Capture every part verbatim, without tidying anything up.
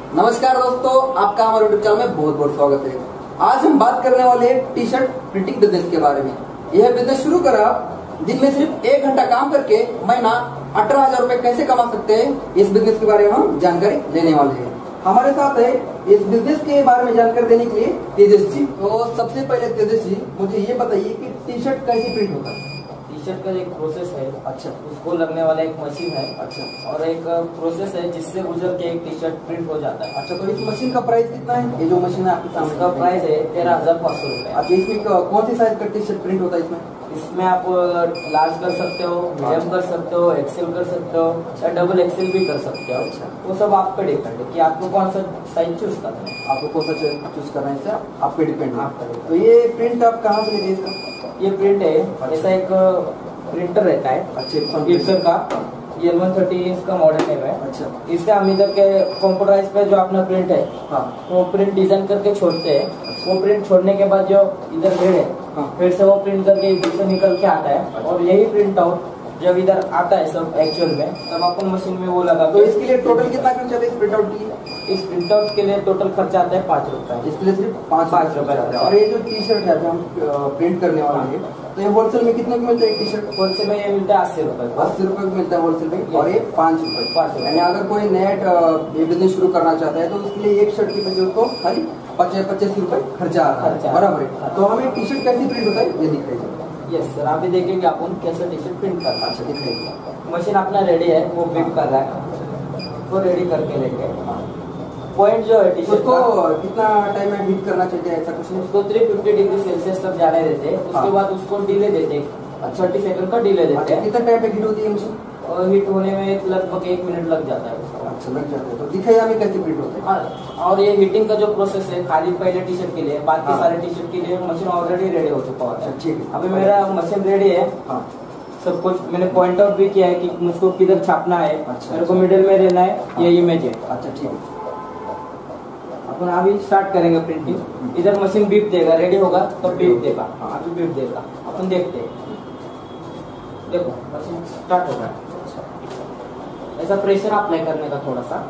नमस्कार दोस्तों, आपका हमारे यूट्यूब चैनल में बहुत बहुत स्वागत है। आज हम बात करने वाले हैं टी शर्ट प्रिंटिंग बिजनेस के बारे में। यह बिजनेस शुरू करा दिन में सिर्फ एक घंटा काम करके महीना अठारह हजार रूपए कैसे कमा सकते हैं, इस बिजनेस के बारे में हम जानकारी लेने वाले हैं। हमारे साथ है इस बिजनेस के बारे में जानकारी देने के लिए तेजस जी। तो सबसे पहले तेजस जी, मुझे ये बताइए कि टी शर्ट कैसे प्रिंट होता है? टी शर्ट का एक प्रोसेस है। अच्छा। उसको लगने वाला एक मशीन है। अच्छा। और एक प्रोसेस है जिससे गुजर के एक टी शर्ट प्रिंट हो जाता है। अच्छा, तो इस मशीन का प्राइस कितना है? ये जो मशीन है आपके सामने, इसका प्राइस है तेरह हजार पाँच सौ रूपए। अच्छा, इसमें कौन सी साइज का टी शर्ट प्रिंट होता है? इसमें इसमें आप लार्ज कर सकते हो, मीडियम कर सकते हो, एक्सेल कर सकते हो या डबल एक्सेल भी कर सकते हो। अच्छा। वो सब आप पे डिपेंड है कि आपको कौन सा साइज चूज करना है। आपको कौन सा चूज करना है, इससे आप पे डिपेंड है। आप पे तो ये प्रिंट आप कहाँ से लेंगे इसका? ये प्रिंट है, ऐसा एक प्रिंटर रहता है अच्छे गिप्सन का, ये वन थर्टी इसका मॉडल नेम है। अच्छा। इससे हम इधर के कंप्यूटराइज पे जो अपना प्रिंट है, हाँ, वो प्रिंट डिजाइन करके छोड़ते हैं। वो प्रिंट छोड़ने के बाद जो इधर हेड है, हाँ, फिर से वो प्रिंट करके इधर से निकल के आता है। और यही प्रिंट आउट जब इधर आता है सब एक्चुअल में, तब अपन मशीन में वो लगा। तो इसके लिए टोटल कितना खर्चा आता है इस प्रिंट आउट के लिए? इस प्रिंट आउट के लिए टोटल खर्चा आता है पाँच रुपए। इसके लिए सिर्फ पाँच पाँच रुपए आता है। और ये जो टी शर्ट है जो हम प्रिंट करने वाले हैं, तो ये होलसेल में कितने को मिलता है टी शर्ट? होलसेल में ये मिलता है अस्सी रुपए अस्सी रुपए को मिलता है होलसेल में, और ये पाँच रुपए पाँच रुपए। यानी अगर कोई नया बिजनेस शुरू करना चाहता है तो उसके लिए एक शर्ट की वजह उसको खाली पचास पचास रुपए खर्चा आ रहा है, बराबर है। तो हमें टी शर्ट कैसे प्रिंट होता है ये दिखाइए। यस सर, आप भी देखेंगे अपन कैसे टी शर्ट प्रिंट करना है। अच्छा, दिखाइए। मशीन अपना रेडी है, वो बिग कर रहा है, वो रेडी करके लेके पॉइंट जो है टी शर्ट उसको कितना टाइम में हीट करना चाहिए, ऐसा कुछ नहीं? उसको तीन सौ पचास डिग्री सेल्सियस तक जाने देते हैं। उसके हाँ। बाद उसको डिले देते हैं, थर्टी सेकंड का डिले देते हैं। कितना टाइम पे हीट होती है मशीन? और हीट होने में लगभग एक मिनट लग जाता है उसको। अच्छा, लग जाता है। तो दिखाइए हमें कैसे प्रिंट होते हैं। हाँ, और ये हीटिंग का जो प्रोसेस है खाली पहले टी शर्ट के लिए, बाकी हाँ। सारे टी शर्ट के लिए मशीन ऑलरेडी रेडी हो चुका होता है। ठीक है। अभी मेरा मशीन रेडी है, हाँ, सब कुछ मैंने पॉइंट आउट भी किया है कि मुझको किधर छापना है। अच्छा, मेरे को मिडिल में रहना है। हाँ। ये इमेज है। अच्छा, ठीक है। अपन अभी स्टार्ट करेंगे प्रिंटिंग। इधर मशीन बीप देगा, रेडी होगा तो बीप देगा। हाँ, अभी बीप देगा, अपन देखते हैं। देखो मशीन स्टार्ट हो रहा है। ऐसा प्रेशर अप्लाई करने का थोड़ा सा,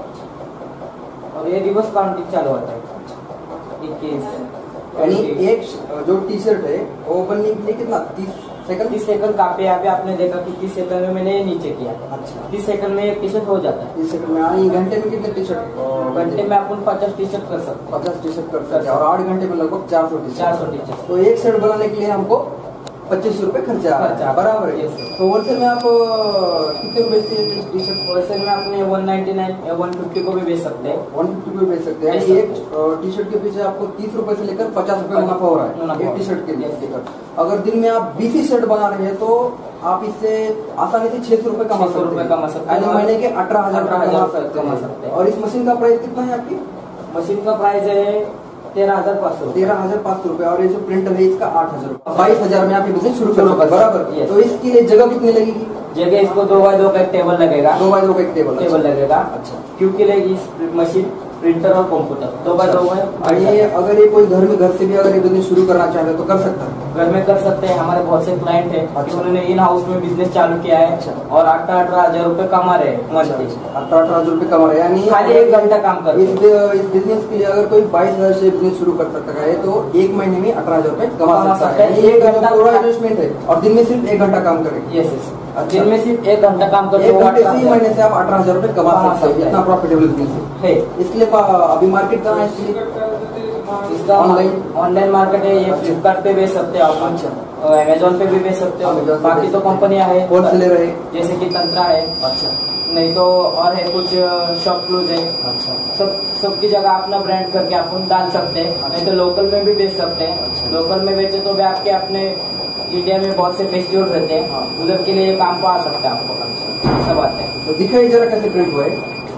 और ये रिवर्स काउंटिंग चालू होता है। इक्कीस यानी एक जो टी शर्ट है वो बनने के लिए कितना, तीस सेकंड? तीस सेकंड का पे अभी आपने देखा कि तीस सेकंड में मैंने ये नीचे किया। अच्छा, तीस सेकंड में एक टी शर्ट हो जाता है। तीस सेकंड में। यानी घंटे में कितने टी शर्ट? घंटे में अपन पचास टी शर्ट कर सकते हैं। पचास टी शर्ट कर सकते हैं, और आठ घंटे में लगभग चार सौ टी चार सौ टी शर्ट। तो एक शर्ट बनाने के लिए हमको पच्चीस रुपए खर्चा आ रहा है, बराबर है। तो होलसेल में आप कितने को बेचते हैं टी शर्ट? होलसेल में आपने वन नाइन्टी नाइन या वन फिफ्टी को भी बेच सकते हैं। वन फिफ्टी को बेच सकते हैं। यानी एक टी शर्ट के पीछे आपको तीस रुपए से लेकर पचास रुपए मुनाफा हो रहा है एक टी शर्ट के लिए। अगर दिन में आप बीस ही शर्ट बना रहे हैं तो आप इससे आसानी से छह सौ रुपए कमा सकते हैं, महीने के अठारह हजार कमा सकते हैं। और इस मशीन का प्राइस कितना है आपकी? मशीन का प्राइस है तेरह हजार पाँच सौ तेरह हजार पाँच सौ रुपए। और ये जो प्रिंटर है इसका आठ हजार रुपए, बाईस हजार में आप ये बिजनेस शुरू करोगे, बराबर। तो इसके लिए जगह कितनी लगेगी? जगह इसको दो बाय दो का एक टेबल लगेगा। दो बाय दो का एक टेबल टेबल लगेगा। अच्छा, क्योंकि लगेगी मशीन, प्रिंटर और कंप्यूटर दो बाय दो है। ये अगर ये कोई घर में घर से भी अगर ये बिजनेस शुरू करना चाहे तो कर सकता है? घर में कर सकते हैं। हमारे बहुत से क्लाइंट है, अच्छा। उन्होंने इन हाउस में बिजनेस चालू किया है। अच्छा। और अठारह अठारह हजार रूपए कमा रहे हैं मंथली। अठारह अठारह हजार रुपए कमा रहे हैं, यानी खाली एक घंटा काम कर। इस इस बिजनेस के लिए अगर कोई बाईस हजार से बिजनेस शुरू कर सकता है तो एक महीने में अठारह हजार रुपए कमा सकता है। एक घंटा पूरा इन्वेस्टमेंट है, और दिन में सिर्फ एक घंटा काम करेंगे। यस यस, दिन में सिर्फ एक घंटा काम करके एक घंटे से ही महीने से आप अठारह हजार रुपए कमा सकते हैं। इतना प्रॉफिटेबल बिजनेस है। इसके लिए अभी मार्केट कहाँ है इसके लिए? इसका ऑनलाइन ऑनलाइन मार्केट है। ये फ्लिपकार्ट पे बेच सकते हो आप, अमेजोन पे भी बेच सकते हो। बाकी तो कंपनियां है, होलसेलर है, जैसे कि तंत्रा है। अच्छा, नहीं तो और है कुछ शॉप क्लूज है। अच्छा, सब सबकी जगह अपना ब्रांड करके अपन डाल सकते हैं। नहीं तो लोकल में भी बेच सकते हैं। लोकल में बेचे तो भी आपके अपने इंडिया में बहुत से फेस्टिवल रहते हैं, उधर के लिए काम को आ सकता है आपको। सब बात है। तो दिखाइए जरा कैसे प्रिंट हुआ है।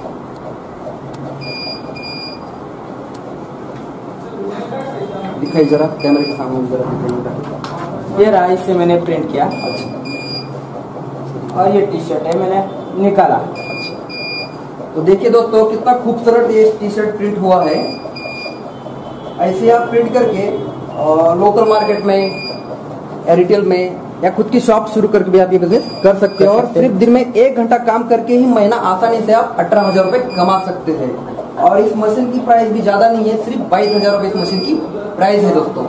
दिखाइए जरा कैमरे के सामने जरा। ये रहा, इससे मैंने प्रिंट किया। अच्छा, और ये टी शर्ट है, मैंने निकाला। अच्छा, तो देखिए दोस्तों कितना खूबसूरत ये टी शर्ट प्रिंट हुआ है। ऐसे आप प्रिंट करके लोकल मार्केट में, रिटेल में या खुद की शॉप शुरू करके भी आप ये बिजनेस कर सकते हैं। और सिर्फ दिन में एक घंटा काम करके ही महीना आसानी से आप अठारह हजार रुपए कमा सकते हैं। और इस मशीन की प्राइस भी ज्यादा नहीं है, सिर्फ बाईस हजार रुपए इस मशीन की प्राइस है दोस्तों।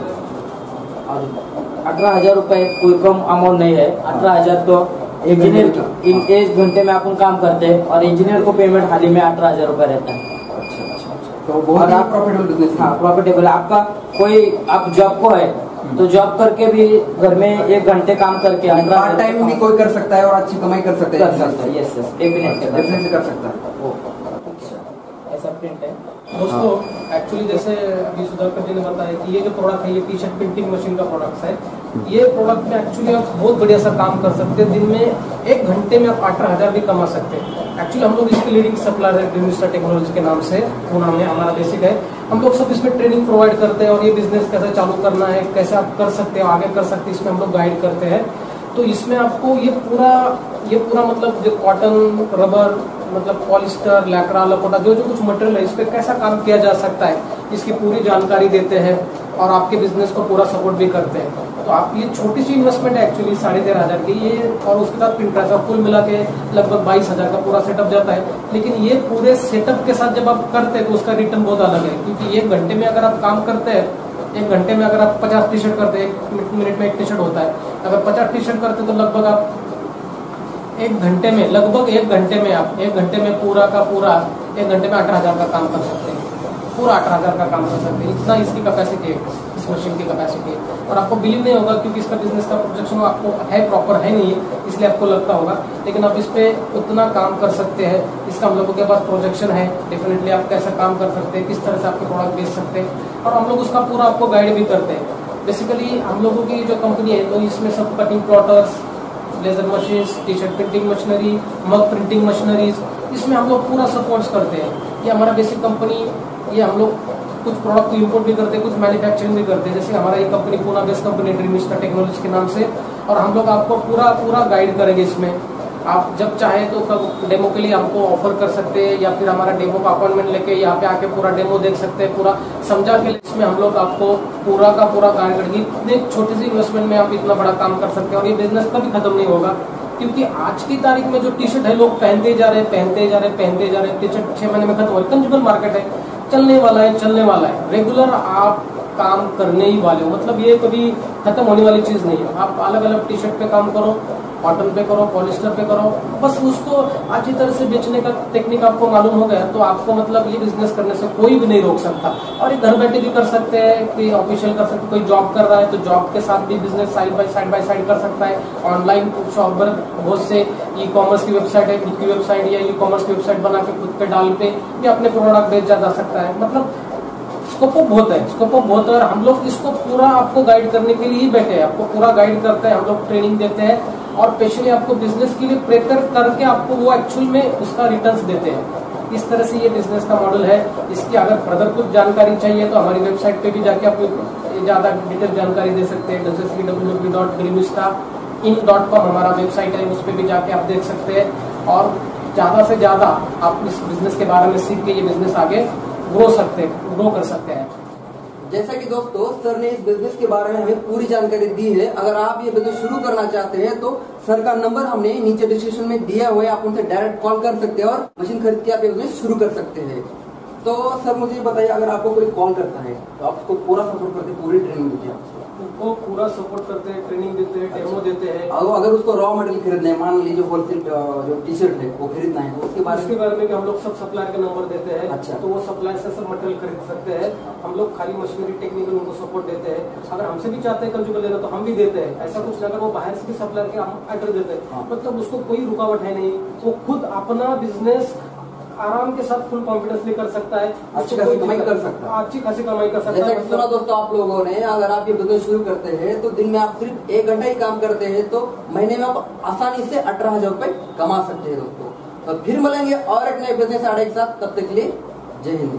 अठारह हजार रुपए कोई कम अमाउंट नहीं है। अठारह हजार तो इंजीनियर एक घंटे में अपन काम करते हैं और इंजीनियर को पेमेंट हाल ही में अठारह हजार रुपए रहता है। अच्छा अच्छा अच्छा, तो बहुत ही प्रॉफिटेबल बिजनेस। हाँ प्रॉफिटेबल। आपका कोई आप जॉब को है तो जॉब करके भी घर में एक घंटे काम करके पार्ट टाइम भी कोई कर सकता है और अच्छी कमाई कर सकता है। कर सकता है, यस यस डेफिनेटली डेफिनेटली कर सकता है। ऐसा प्रिंट है दोस्तों। एक्चुअली जैसे अभी सुधाकर जी ने बताया कि ये जो प्रोडक्ट है ये टी शर्ट प्रिंटिंग मशीन का प्रोडक्ट है। ये प्रोडक्ट में एक्चुअली आप बहुत बढ़िया सा काम कर सकते हैं। दिन में एक घंटे में आप अठारह हजार भी कमा सकते हैं। एक्चुअली हम लोग इसके लीडिंग सप्लायर है ग्रीमिस्टर टेक्नोलॉजी के नाम से, वो नाम है हमारा बेसिक है। हम लोग सब इसमें ट्रेनिंग प्रोवाइड करते हैं और ये बिजनेस कैसे चालू करना है, कैसे आप कर सकते हो, आगे कर सकते हैं, इसमें हम लोग गाइड करते हैं। तो इसमें आपको ये पूरा ये पूरा मतलब जो कॉटन, रबर, मतलब पॉलिस्टर, लैक्रा, लकोटा, जो जो कुछ मटेरियल है इस पर कैसा काम किया जा सकता है इसकी पूरी जानकारी देते हैं और आपके बिजनेस को पूरा सपोर्ट भी करते हैं। तो आप ये छोटी सी इन्वेस्टमेंट है एक्चुअली साढ़े तेरह हजार की ये, और उसके साथ प्रिंटर का कुल मिला के लगभग बाईस हजार का पूरा सेटअप जाता है। लेकिन ये पूरे सेटअप के साथ जब आप करते हैं तो उसका रिटर्न बहुत अलग है, क्योंकि एक घंटे में अगर आप काम करते हैं, एक घंटे में अगर आप पचास टी शर्ट करते हैं, एक मिनट में एक टी शर्ट होता है, अगर पचास टी शर्ट करते हैं तो लगभग आप एक घंटे में लगभग एक घंटे में आप एक घंटे में पूरा का पूरा एक घंटे में अठारह हजार का काम कर सकते हैं। पूरा अठारह हजार का काम कर सकते हैं। इतना इसकी कैपेसिटी है, इस मशीन की कैपेसिटी है। और आपको बिलीव नहीं होगा क्योंकि इसका बिजनेस का प्रोजेक्शन आपको है प्रॉपर है नहीं है, इसलिए आपको लगता होगा, लेकिन आप इस पे उतना काम कर सकते हैं। इसका हम लोगों के पास प्रोजेक्शन है। डेफिनेटली आप कैसा काम कर सकते हैं, किस तरह से आपके प्रोडक्ट बेच सकते हैं, और हम लोग उसका पूरा आपको गाइड भी करते हैं। बेसिकली हम लोगों की जो कंपनी है तो इसमें सब cutting plotters, laser machines, T shirt printing machinery, mug printing machineries, इसमें हम लोग पूरा सपोर्ट करते हैं। ये हमारा बेसिक कंपनी, ये हम लोग कुछ प्रोडक्ट को इम्पोर्ट भी करते हैं, कुछ मैन्युफैक्चरिंग भी करते हैं। जैसे हमारा ये कंपनी पूना बेस्ड कंपनी ग्रीमिस्टर टेक्नोलॉजी के नाम से, और हम लोग आपको पूरा पूरा गाइड करेंगे इसमें। आप जब चाहे तो कब डेमो के लिए हमको ऑफर कर सकते हैं, या फिर हमारा डेमो का अपॉइंटमेंट लेके यहाँ पे आके पूरा डेमो देख सकते हैं, पूरा समझा के इसमें हम लोग आपको पूरा का पूरा गाइड करेंगे। इतने छोटी सी इन्वेस्टमेंट में आप इतना बड़ा काम कर सकते हैं और ये बिजनेस कभी खत्म नहीं होगा। क्योंकि आज की तारीख में जो टी शर्ट है लोग पहनते जा रहे हैं पहनते जा रहे हैं पहनते जा रहे हैं टी शर्ट छह महीने में खत्म हो रही है। कंज्यूमर मार्केट है, चलने वाला है चलने वाला है रेगुलर आप काम करने ही वाले हो, मतलब ये कभी खत्म होने वाली चीज नहीं है। आप अलग अलग टी शर्ट पे काम करो, कॉटन पे करो, पॉलिस्टर पे करो, बस उसको अच्छी तरह से बेचने का टेक्निक आपको मालूम हो गया तो आपको मतलब ये बिजनेस करने से कोई भी नहीं रोक सकता। और ये घर बैठे भी कर सकते हैं, कोई ऑफिशियल कर सकते हैं, कोई जॉब कर रहा है तो जॉब के साथ भी business side by side by side कर सकता है। ऑनलाइन शॉप पर बहुत से ई कॉमर्स की वेबसाइट है, खुद की वेबसाइट या ई कॉमर्स की वेबसाइट बना के खुद पे डाल पे भी अपने प्रोडक्ट बेचा जा सकता है। मतलब स्कोप बहुत है, स्कोप बहुत है। और हम लोग इसको पूरा आपको गाइड करने के लिए ही बैठे हैं, आपको पूरा गाइड करते हैं, हम लोग ट्रेनिंग देते हैं और स्पेशली आपको बिजनेस के लिए प्रेपर करके आपको वो एक्चुअल में उसका रिटर्न्स देते हैं। इस तरह से ये बिजनेस का मॉडल है। इसकी अगर फर्दर कुछ जानकारी चाहिए तो हमारी वेबसाइट पे भी जाके आप ज्यादा डिटेल जानकारी दे सकते हैं। जैसे डब्ल्यू डब्ल्यू डब्ल्यू डॉट ग्रीमिस्टा इन डॉट कॉम हमारा वेबसाइट है, उस पर भी जाके आप देख सकते हैं और ज्यादा से ज्यादा आप इस बिजनेस के बारे में सीख के ये बिजनेस आगे ग्रो सकते हैं ग्रो कर सकते हैं। जैसा कि दोस्तों सर ने इस बिजनेस के बारे में हमें पूरी जानकारी दी है। अगर आप ये बिजनेस शुरू करना चाहते हैं तो सर का नंबर हमने नीचे डिस्क्रिप्शन में दिया हुआ है, आप उनसे डायरेक्ट कॉल कर सकते हैं और मशीन खरीद के आप ये बिजनेस शुरू कर सकते हैं। तो सर मुझे बताइए, अगर आपको कोई कॉल करता है तो आप उसको पूरा सपोर्ट करते, पूरी ट्रेनिंग देते हैं, उनको पूरा सपोर्ट करते हैं, ट्रेनिंग देते हैं, डेमो देते हैं। अगर उसको रॉ मटेरियल खरीदना है, मान लीजिए होलसेल जो टी शर्ट है वो खरीदना है तो उसके बारे उसके बारे में भी हम लोग सब सप्लायर के नंबर देते हैं। अच्छा। तो वो सप्लायर से सब मटेरियल खरीद सकते हैं। हम लोग खाली मशीनरी टेक्निकल उनको सपोर्ट देते हैं। अगर हमसे भी चाहते हैं कंज्यूमर लेना तो हम भी देते हैं। ऐसा कुछ अगर वो बाहर से भी सप्लायर के हम ऑर्डर देते हैं, मतलब उसको कोई रुकावट है नहीं, वो खुद अपना बिजनेस आराम के साथ फुल कॉन्फिडेंसली कर सकता है, अच्छी खासी कमाई कर सकता है, अच्छी खासी कमाई कर सकता है। जैसा कि सुना दोस्तों आप लोगों ने, अगर आप ये बिजनेस शुरू करते हैं तो दिन में आप सिर्फ एक घंटा ही काम करते हैं तो महीने में आप आसानी से अठारह हजार रुपए कमा सकते हैं दोस्तों। तो फिर मिलेंगे और एक नए बिजनेस आइडिया के साथ, तब तक के लिए जय हिंद।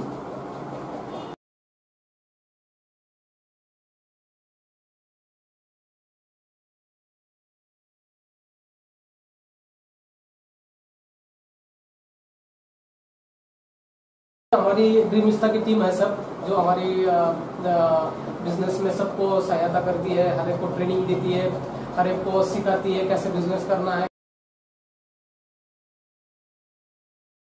हमारी ग्रीमिस्टा की टीम है सब, जो हमारी बिजनेस में सबको सहायता करती है, हर एक को ट्रेनिंग देती है, हर एक को सिखाती है कैसे बिजनेस करना है।